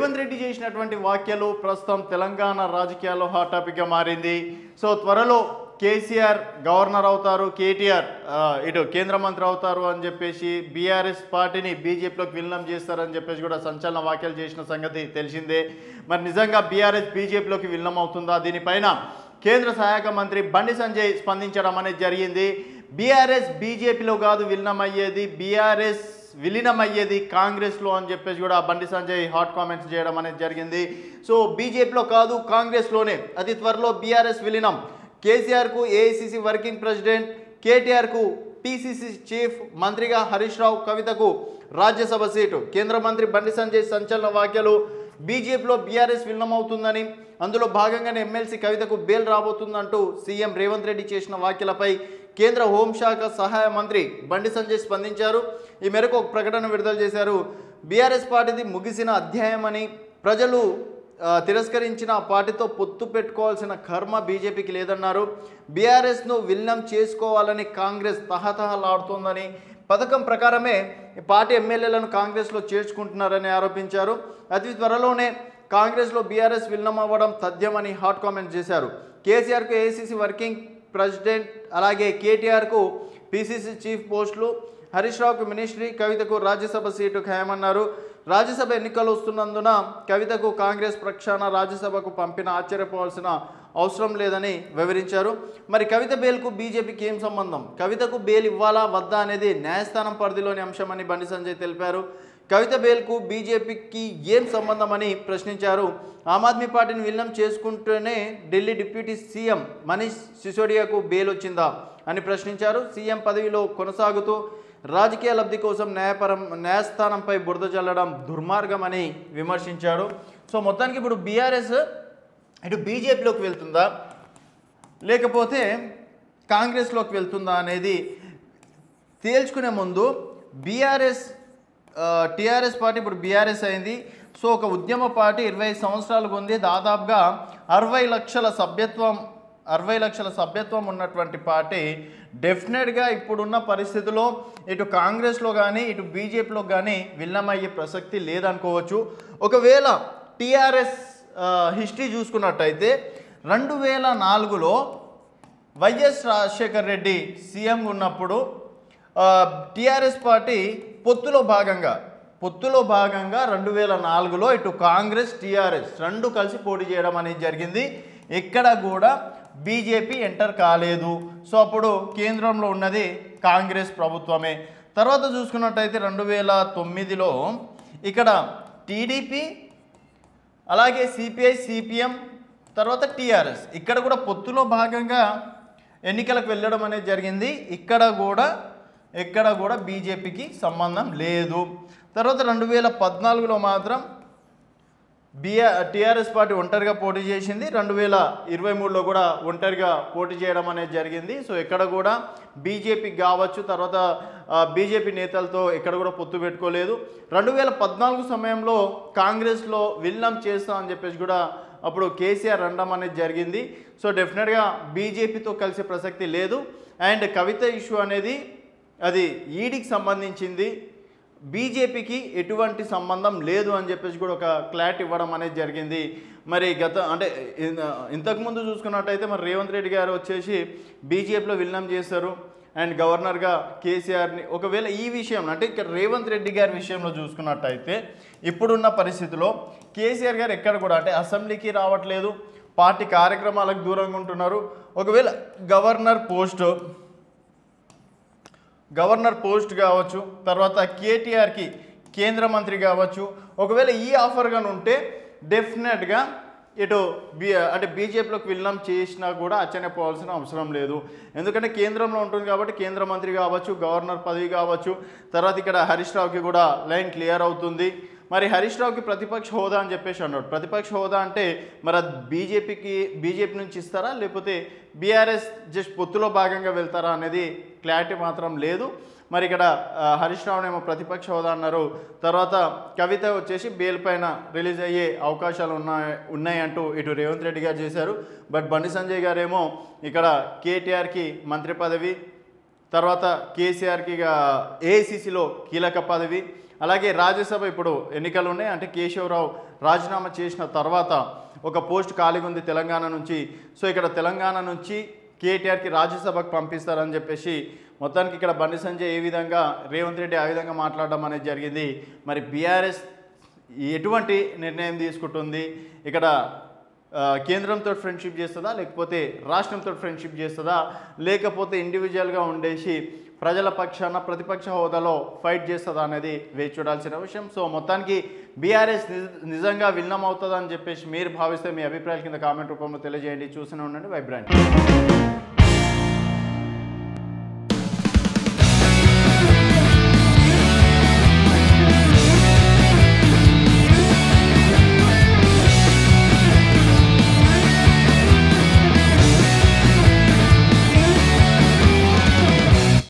రేవంత్ రెడ్డి చేసినటువంటి వ్యాఖ్యలు ప్రస్తుతం తెలంగాణ రాజకీయాల్లో హాట్ టాపిక్గా మారింది. సో త్వరలో కేసీఆర్ గవర్నర్ అవుతారు, కేటీఆర్ ఇటు కేంద్ర మంత్రి అవుతారు అని చెప్పేసి బీఆర్ఎస్ పార్టీని బీజేపీలోకి విలీనం చేస్తారని చెప్పేసి కూడా సంచలన వ్యాఖ్యలు చేసిన సంగతి తెలిసిందే. మరి నిజంగా బీఆర్ఎస్ బీజేపీలోకి విలీనం అవుతుందా? దీనిపైన కేంద్ర సహాయక మంత్రి బండి సంజయ్ స్పందించడం అనేది జరిగింది. బీఆర్ఎస్ బీజేపీలో కాదు విలీనమయ్యేది, బీఆర్ఎస్ విలీనమయ్యేది కాంగ్రెస్లో అని చెప్పేసి కూడా బండి సంజయ్ హాట్ కామెంట్స్ చేయడం అనేది జరిగింది. సో బీజేపీలో కాదు కాంగ్రెస్లోనే అతి త్వరలో బీఆర్ఎస్ విలీనం. కేసీఆర్కు ఏఐసీసీ వర్కింగ్ ప్రెసిడెంట్, కేటీఆర్కు పీసీసీ చీఫ్, మంత్రిగా హరీష్ రావు, కవితకు రాజ్యసభ సీటు. కేంద్ర మంత్రి బండి సంజయ్ సంచలన వ్యాఖ్యలు. బీజేపీలో బీఆర్ఎస్ విలీనం అవుతుందని, అందులో భాగంగానే ఎమ్మెల్సీ కవితకు బెయిల్ రాబోతుందంటూ సీఎం రేవంత్ రెడ్డి చేసిన వ్యాఖ్యలపై కేంద్ర హోంశాఖ సహాయ మంత్రి బండి సంజయ్ స్పందించారు. ఈ మేరకు ఒక ప్రకటన విడుదల చేశారు. బీఆర్ఎస్ పార్టీది ముగిసిన అధ్యాయమని, ప్రజలు తిరస్కరించిన పార్టీతో పొత్తు పెట్టుకోవాల్సిన కర్మ బీజేపీకి లేదన్నారు. బీఆర్ఎస్ను విలీనం చేసుకోవాలని కాంగ్రెస్ తహతహలాడుతోందని, పథకం ప్రకారమే పార్టీ ఎమ్మెల్యేలను కాంగ్రెస్లో చేర్చుకుంటున్నారని ఆరోపించారు. అతి త్వరలోనే కాంగ్రెస్లో బీఆర్ఎస్ విలీనం అవ్వడం తథ్యమని హాట్ కామెంట్ చేశారు. కేసీఆర్కు ఏఐసీసీ వర్కింగ్ ప్రెసిడెంట్, అలాగే కేటీఆర్కు పీసీసీ చీఫ్ పోస్టులు, హరీష్ రావుకు మినిస్ట్రీ, కవితకు రాజ్యసభ సీటు ఖాయమన్నారు. రాజ్యసభ ఎన్నికలు వస్తున్నందున కవితకు కాంగ్రెస్ పక్షాన రాజ్యసభకు పంపిన ఆశ్చర్యపోవాల్సిన అవసరం లేదని వివరించారు. మరి కవిత బెయిల్కు బీజేపీకి ఏం సంబంధం? కవితకు బెయిల్ ఇవ్వాలా వద్దా అనేది న్యాయస్థానం పరిధిలోని అంశమని బండి సంజయ్ తెలిపారు. కవిత బెయిల్కు బీజేపీకి ఏం సంబంధం అని ప్రశ్నించారు. ఆమ్ ఆద్మీ పార్టీని విలీనం చేసుకుంటూనే ఢిల్లీ డిప్యూటీ సీఎం మనీష్ సిసోడియాకు బెయిల్ వచ్చిందా అని ప్రశ్నించారు. సీఎం పదవిలో కొనసాగుతూ రాజకీయ లబ్ధి కోసం న్యాయస్థానంపై బురద చల్లడం దుర్మార్గమని విమర్శించారు. సో మొత్తానికి ఇప్పుడు బీఆర్ఎస్ ఇటు బీజేపీలోకి వెళ్తుందా లేకపోతే కాంగ్రెస్లోకి వెళ్తుందా అనేది తేల్చుకునే ముందు టీఆర్ఎస్ పార్టీ ఇప్పుడు బీఆర్ఎస్ అయింది. సో ఒక ఉద్యమ పార్టీ 25 సంవత్సరాలకు ఉంది. దాదాపుగా 60 లక్షల సభ్యత్వం ఉన్నటువంటి పార్టీ డెఫినెట్గా ఇప్పుడున్న పరిస్థితిలో ఇటు కాంగ్రెస్లో కానీ ఇటు బీజేపీలో కానీ విలీనమయ్యే ప్రసక్తి లేదనుకోవచ్చు. ఒకవేళ టీఆర్ఎస్ హిస్టరీ చూసుకున్నట్టయితే 2004లో వైఎస్ రాజశేఖర్ రెడ్డి సీఎం ఉన్నప్పుడు టీఆర్ఎస్ పార్టీ పొత్తులో భాగంగా 2004లో ఇటు కాంగ్రెస్ టీఆర్ఎస్ రెండు కలిసి పోటీ చేయడం అనేది జరిగింది. ఎక్కడ కూడా బీజేపీ ఎంటర్ కాలేదు. సో అప్పుడు కేంద్రంలో ఉన్నది కాంగ్రెస్ ప్రభుత్వమే. తర్వాత చూసుకున్నట్టయితే 2009లో ఇక్కడ టీడీపీ, అలాగే సిపిఐ, సిపిఎం, తర్వాత టీఆర్ఎస్ ఇక్కడ కూడా పొత్తులో భాగంగా ఎన్నికలకు వెళ్ళడం అనేది జరిగింది. ఎక్కడ కూడా బీజేపీకి సంబంధం లేదు. తర్వాత 2014లో మాత్రం టీఆర్ఎస్ పార్టీ ఒంటరిగా పోటీ చేసింది. 2023లో కూడా ఒంటరిగా పోటీ చేయడం అనేది జరిగింది. సో ఎక్కడ కూడా బీజేపీకి కావచ్చు, తర్వాత బీజేపీ నేతలతో ఎక్కడ కూడా పొత్తు పెట్టుకోలేదు. 2014 సమయంలో కాంగ్రెస్లో విలీనం చేస్తామని చెప్పేసి కూడా అప్పుడు కేసీఆర్ అనడం అనేది జరిగింది. సో డెఫినెట్గా బీజేపీతో కలిసే ప్రసక్తి లేదు. అండ్ కవిత ఇష్యూ అనేది అది ఈడీకి సంబంధించింది, బీజేపీకి ఎటువంటి సంబంధం లేదు అని చెప్పేసి కూడా ఒక క్లారిటీ ఇవ్వడం అనేది జరిగింది. మరి ఇంతకుముందు చూసుకున్నట్టయితే మరి రేవంత్ రెడ్డి గారు వచ్చేసి బీజేపీలో విలీనం చేస్తారు అండ్ గవర్నర్గా కేసీఆర్ని. ఒకవేళ ఈ విషయంలో అంటే ఇక్కడ రేవంత్ రెడ్డి గారి విషయంలో చూసుకున్నట్టయితే ఇప్పుడున్న పరిస్థితిలో కేసీఆర్ గారు ఎక్కడ కూడా అంటే అసెంబ్లీకి రావట్లేదు, పార్టీ కార్యక్రమాలకు దూరంగా ఉంటున్నారు. ఒకవేళ గవర్నర్ పోస్ట్ కావచ్చు, తర్వాత కేటీఆర్కి కేంద్ర మంత్రి కావచ్చు, ఒకవేళ ఈ ఆఫర్ గాని ఉంటే డెఫినెట్గా ఇటు బీజేపీలోకి విలీనం చేసినా కూడా ఆశ్చర్యపోవాల్సిన అవసరం లేదు. ఎందుకంటే కేంద్రంలో ఉంటుంది కాబట్టి కేంద్ర మంత్రి కావచ్చు, గవర్నర్ పదవి కావచ్చు, తర్వాత ఇక్కడ హరీష్ రావుకి కూడా లైన్ క్లియర్ అవుతుంది. మరి హరీష్ రావుకి ప్రతిపక్ష హోదా అని చెప్పేసి అన్నాడు. ప్రతిపక్ష హోదా అంటే మరి బీజేపీ నుంచి ఇస్తారా లేకపోతే బీఆర్ఎస్ జస్ట్ పొత్తులో భాగంగా వెళ్తారా అనేది క్లారిటీ మాత్రం లేదు. మరి ఇక్కడ హరీష్ రావునేమో ప్రతిపక్ష హోదా అన్నారు, తర్వాత కవిత వచ్చేసి బెయిల్ పైన రిలీజ్ అయ్యే అవకాశాలు ఉన్నాయంటూ ఇటు రేవంత్ రెడ్డి గారు చేశారు. బట్ బండి సంజయ్ గారేమో ఇక్కడ కేటీఆర్కి మంత్రి పదవి, తర్వాత కేసీఆర్కి ఏఐసీసీలో కీలక పదవి, అలాగే రాజ్యసభ ఇప్పుడు ఎన్నికలు ఉన్నాయి, అంటే కేశవరావు రాజీనామా చేసిన తర్వాత ఒక పోస్ట్ ఖాళీగా ఉంది తెలంగాణ నుంచి. సో ఇక్కడ తెలంగాణ నుంచి కేటీఆర్కి రాజ్యసభకు పంపిస్తారని చెప్పేసి మొత్తానికి ఇక్కడ బండి సంజయ్ ఏ విధంగా రేవంత్ రెడ్డి ఆ విధంగా మాట్లాడడం అనేది జరిగింది. మరి బీఆర్ఎస్ ఎటువంటి నిర్ణయం తీసుకుంటుంది, ఇక్కడ కేంద్రంతో ఫ్రెండ్షిప్ చేస్తుందా, లేకపోతే రాష్ట్రంతో ఫ్రెండ్షిప్ చేస్తుందా, లేకపోతే ఇండివిజువల్గా ఉండేసి ప్రజల పక్షాన ప్రతిపక్ష హోదాలో ఫైట్ చేస్తుందా అనేది వేచి చూడాల్సిన విషయం. సో మొత్తానికి బీఆర్ఎస్ నిజంగా విలీనం అవుతుందని చెప్పేసి మీరు భావిస్తే మీ అభిప్రాయాల కింద కామెంట్ రూపంలో తెలియజేయండి. చూస్తూనే ఉండండి వైబ్రాంట్.